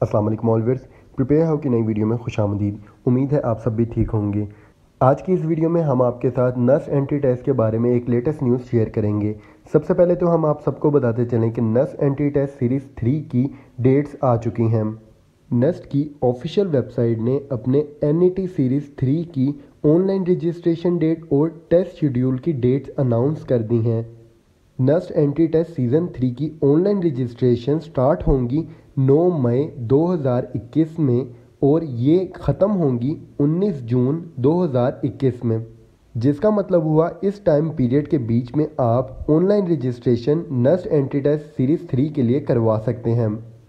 अस्सलाम वालेकुम always prepare how की नई वीडियो में खुशामदीद। उम्मीद है आप सब भी ठीक होंगे। आज की इस वीडियो में हम आपके साथ नस्ट एंट्री टेस्ट के बारे में एक लेटेस्ट न्यूज़ शेयर करेंगे। सबसे पहले तो हम आप सबको बताते चलें कि नस्ट एंट्री टेस्ट सीरीज़ 3 की डेट्स आ चुकी हैं। नस्ट की ऑफिशियल वेबसाइट ने अपने NET सीरीज़ 3 की ऑनलाइन रजिस्ट्रेशन डेट और टेस्ट शेड्यूल की डेट्स अनाउंस कर दी हैं। नस्ट एंट्री टेस्ट सीज़न 3 की ऑनलाइन रजिस्ट्रेशन स्टार्ट होंगी 9 मई 2021 में और ये ख़त्म होंगी 19 जून 2021 में, जिसका मतलब हुआ इस टाइम पीरियड के बीच में आप online registration NUST entry test series 3 के लिए करवा सकते हैं।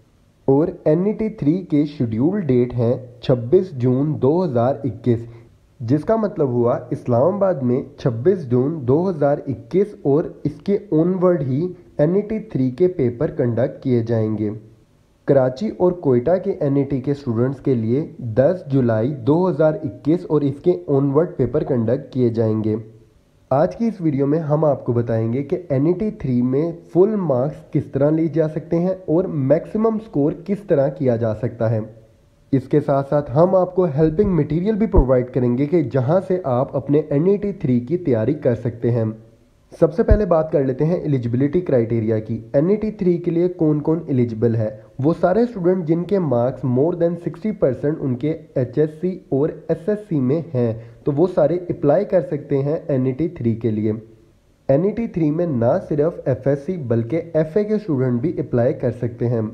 और NET 3 के शेड्यूल डेट हैं 26 जून 2021, जिसका मतलब हुआ इस्लामाबाद में 26 जून 2021 और इसके ऑनवर्ड ही NET 3 के पेपर कंडक्ट किए जाएंगे। कराची और कोयटा के NET के स्टूडेंट्स के लिए 10 जुलाई 2021 और इसके ऑनवर्ड पेपर कंडक्ट किए जाएंगे। आज की इस वीडियो में हम आपको बताएंगे कि NET 3 में फुल मार्क्स किस तरह लिए जा सकते हैं और मैक्सिमम स्कोर किस तरह किया जा सकता है। इसके साथ साथ हम आपको हेल्पिंग मटेरियल भी प्रोवाइड करेंगे कि जहां से आप अपने NET 3 की तैयारी कर सकते हैं। सबसे पहले बात कर लेते हैं एलिजिबिलिटी क्राइटेरिया की। NET 3 के लिए कौन कौन एलिजिबल है। वो सारे स्टूडेंट जिनके मार्क्स मोर देन 60% उनके HSC और SSC में हैं, तो वो सारे अप्लाई कर सकते हैं NET 3 के लिए। NET 3 में ना सिर्फ FSC बल्कि FA के स्टूडेंट भी अप्लाई कर सकते हैं।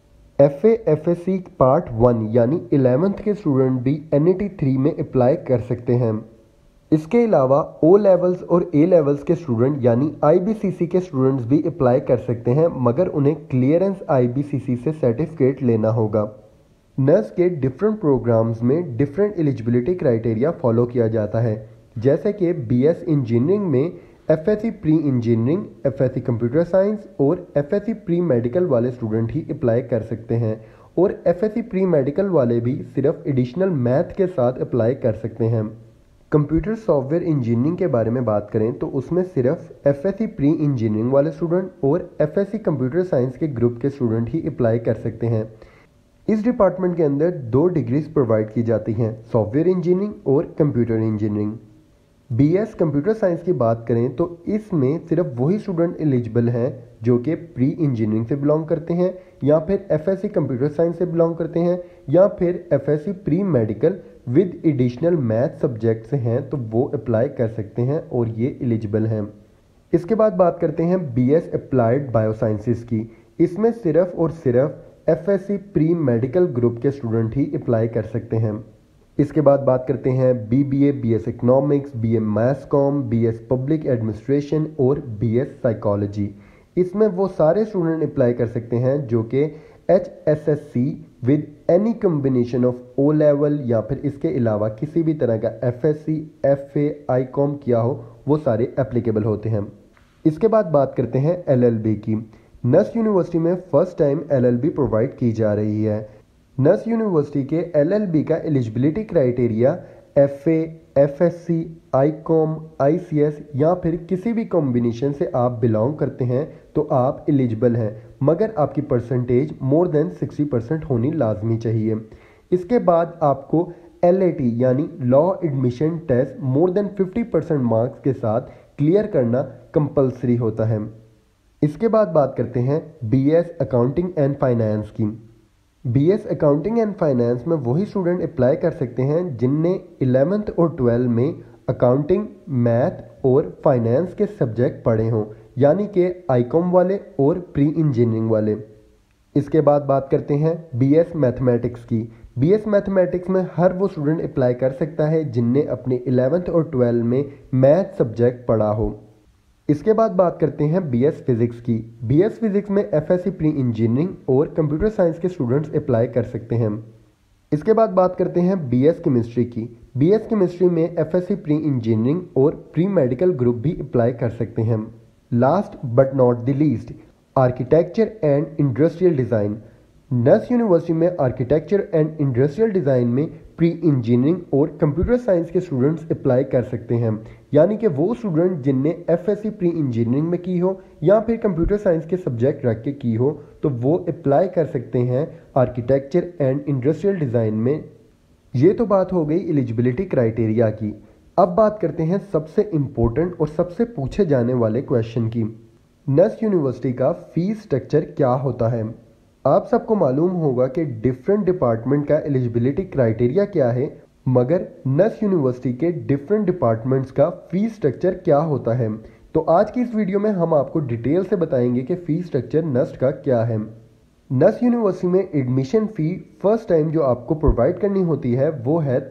FA FSC पार्ट 1 यानी 11th के स्टूडेंट भी NET 3 में अप्लाई कर सकते हैं। इसके अलावा O लेवल्स और A लेवल्स के स्टूडेंट यानी IBCC के स्टूडेंट्स भी अप्लाई कर सकते हैं, मगर उन्हें क्लियरेंस IBCC से सर्टिफिकेट लेना होगा। नर्स के डिफरेंट प्रोग्राम्स में डिफरेंट एलिजिबिलिटी क्राइटेरिया फॉलो किया जाता है, जैसे कि BS इंजीनियरिंग में FSC pre engineering, FSC computer science और FSC प्री मेडिकल वाले स्टूडेंट ही अप्लाई कर सकते हैं और FSC प्री मेडिकल वाले भी सिर्फ एडिशनल मैथ के साथ अप्लाई कर सकते हैं। कंप्यूटर सॉफ्टवेयर इंजीनियरिंग के बारे में बात करें तो उसमें सिर्फ FSC प्री इंजीनियरिंग वाले स्टूडेंट और FSC कंप्यूटर साइंस के ग्रुप के स्टूडेंट ही अप्लाई कर सकते हैं। इस डिपार्टमेंट के अंदर 2 डिग्रीज प्रोवाइड की जाती हैं, सॉफ्टवेयर इंजीनियरिंग और computer engineering. BS computer science की बात करें तो इसमें सिर्फ वही स्टूडेंट एलिजिबल हैं जो कि प्री इंजीनियरिंग से बिलोंग करते हैं या फिर FSC कंप्यूटर साइंस से बिलोंग करते हैं या फिर FSC pre medical with additional math subject से हैं, तो वो अप्लाई कर सकते हैं और ये एलिजिबल हैं। इसके बाद बात करते हैं BS अप्लाइड बायोसाइंसिस की। इसमें सिर्फ और सिर्फ FSC प्री मेडिकल ग्रुप के स्टूडेंट ही अप्लाई कर सकते हैं। इसके बाद बात करते हैं BBA, BS economics, BA mass com, BS public administration और BS साइकोलॉजी। इसमें वो सारे स्टूडेंट अप्लाई कर सकते हैं जो कि HSSC with any combination of O level या फिर इसके अलावा किसी भी तरह का FSC, FA, ICOM किया हो, वो सारे एप्लीकेबल होते हैं। इसके बाद बात करते हैं LLB की। नस्ट यूनिवर्सिटी में फर्स्ट टाइम LLB प्रोवाइड की जा रही है। नस्ट यूनिवर्सिटी के LLB का eligibility criteria FA, FSC, ICOM, ICS या फिर किसी भी कॉम्बिनेशन से आप बिलोंग करते हैं तो आप एलिजिबल हैं, मगर आपकी परसेंटेज मोर देन 60% होनी लाजमी चाहिए। इसके बाद आपको LAT यानी law admission test more than 50% marks के साथ क्लियर करना कंपलसरी होता है। इसके बाद बात करते हैं BS अकाउंटिंग एंड फाइनेंस की। BS अकाउंटिंग एंड फाइनेंस में वही स्टूडेंट अप्लाई कर सकते हैं जिनने 11th और 12 में अकाउंटिंग, मैथ और फाइनेंस के सब्जेक्ट पढ़े हों, यानी कि ICOM वाले और प्री इंजीनियरिंग वाले। इसके बाद बात करते हैं BS मैथमेटिक्स की। BS मैथमेटिक्स में हर वो स्टूडेंट अप्लाई कर सकता है जिनने अपने 11th और 12 में मैथ सब्जेक्ट पढ़ा हो। इसके बाद बात करते हैं BS फिजिक्स की। BS फिजिक्स में FSC प्री इंजीनियरिंग और कंप्यूटर साइंस के स्टूडेंट्स अप्लाई कर सकते हैं। इसके बाद बात करते हैं BS केमिस्ट्री की। BS केमिस्ट्री में FSC प्री इंजीनियरिंग और प्री मेडिकल ग्रुप भी अप्लाई कर सकते हैं। Last but not the least, architecture and industrial design. NUST university में आर्किटेक्चर एंड इंडस्ट्रियल डिज़ाइन में प्री इंजीनियरिंग और कंप्यूटर साइंस के स्टूडेंट्स अप्लाई कर सकते हैं। यानी कि वो स्टूडेंट जिनने एफएससी प्री इंजीनियरिंग में की हो या फिर कंप्यूटर साइंस के सब्जेक्ट रख के की हो तो वो अप्लाई कर सकते हैं आर्किटेक्चर एंड इंडस्ट्रियल डिज़ाइन में। ये तो बात हो गई एलिजिबिलिटी क्राइटेरिया की। अब बात करते हैं सबसे इम्पोर्टेंट और सबसे पूछे जाने वाले क्वेश्चन की। नस यूनिवर्सिटी का फीस स्ट्रक्चर क्या होता है। आप सबको मालूम होगा कि डिफरेंट डिपार्टमेंट का एलिजिबिलिटी क्राइटेरिया क्या है, मगर नस यूनिवर्सिटी के डिफरेंट डिपार्टमेंट्स का फीस स्ट्रक्चर क्या होता है। तो आज की इस वीडियो में हम आपको डिटेल से बताएंगे कि फीस स्ट्रक्चर नस्ट का क्या है। नस यूनिवर्सिटी में एडमिशन फ़ी फर्स्ट टाइम जो आपको प्रोवाइड करनी होती है वो है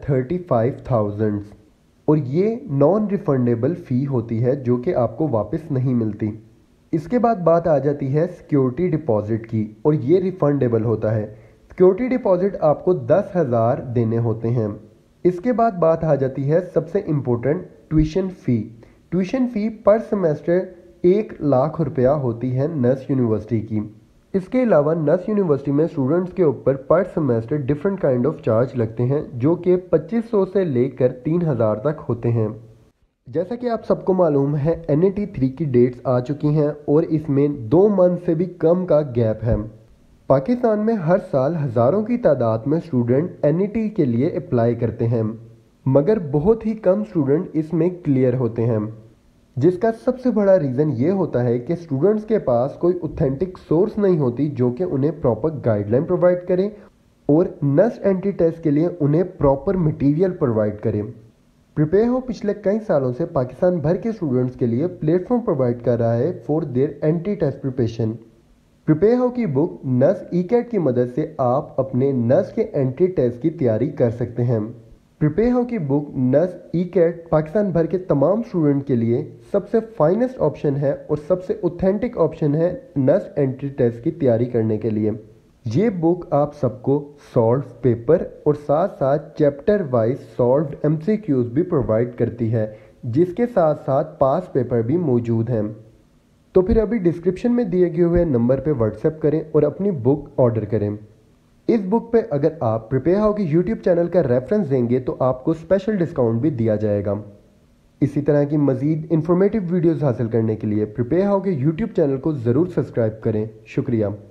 35,000 और ये नॉन रिफंडेबल फ़ी होती है जो कि आपको वापस नहीं मिलती। इसके बाद बात आ जाती है सिक्योरिटी डिपॉजिट की और ये रिफंडेबल होता है। सिक्योरिटी डिपॉजिट आपको 10,000 देने होते हैं। इसके बाद बात आ जाती है सबसे important tuition fee. Tuition fee per semester 1,00,000 रुपया होती है नस यूनिवर्सिटी की। इसके अलावा नस यूनिवर्सिटी में स्टूडेंट्स के ऊपर per semester different kind of charge लगते हैं जो कि 2500 से लेकर 3,000 तक होते हैं। जैसा कि आप सबको मालूम है NAT 3 की डेट्स आ चुकी हैं और इसमें 2 मंथ से भी कम का गैप है। पाकिस्तान में हर साल हज़ारों की तादाद में स्टूडेंट NAT के लिए अप्लाई करते हैं, मगर बहुत ही कम स्टूडेंट इसमें क्लियर होते हैं, जिसका सबसे बड़ा रीज़न ये होता है कि स्टूडेंट्स के पास कोई ऑथेंटिक सोर्स नहीं होती जो कि उन्हें प्रॉपर गाइडलाइन प्रोवाइड करे और नस एंट्री टेस्ट के लिए उन्हें प्रॉपर मटेरियल प्रोवाइड करे। प्रिपेयर हो पिछले कई सालों से पाकिस्तान भर के स्टूडेंट्स के लिए प्लेटफॉर्म प्रोवाइड कर रहा है for their entry test preparation. Prepare how की बुक नस ECAT की मदद से आप अपने नस के एंट्री टेस्ट की तैयारी कर सकते हैं। प्रिपेयर हो की बुक नस ECAT पाकिस्तान भर के तमाम स्टूडेंट के लिए सबसे फाइनेस्ट ऑप्शन है और सबसे ऑथेंटिक ऑप्शन है नस एंट्री टेस्ट की तैयारी करने के लिए। ये बुक आप सबको सॉल्व पेपर और साथ साथ चैप्टर वाइज सॉल्व्ड MCQs भी प्रोवाइड करती है, जिसके साथ साथ पास पेपर भी मौजूद हैं। तो फिर अभी डिस्क्रिप्शन में दिए गए हुए नंबर पे व्हाट्सएप करें और अपनी बुक ऑर्डर करें। इस बुक पे अगर आप प्रिपेयर हाउ के YouTube चैनल का रेफरेंस देंगे तो आपको स्पेशल डिस्काउंट भी दिया जाएगा। इसी तरह की मज़ीद इंफॉर्मेटिव वीडियोज़ हासिल करने के लिए प्रिपेयर हाउ के YouTube चैनल को ज़रूर सब्सक्राइब करें। शुक्रिया।